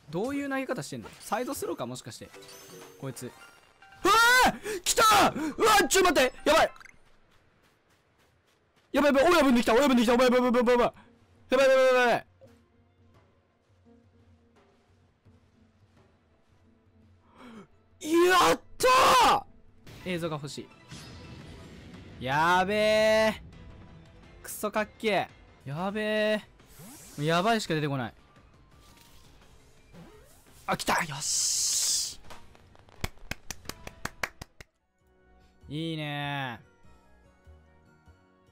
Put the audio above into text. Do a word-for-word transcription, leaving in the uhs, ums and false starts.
どういう投げ方してんの？サイドスローかもしかして。こいつ。うわー来たーうわーちょっと待ってやばいやばいやばい親分できた親分できたやばいやばいやばいやばいやばいやばいやばいやばいやばいやったー映像が欲しい。やべえクソかっけえやべえやばいしか出てこない。あ、来たよしいいねー。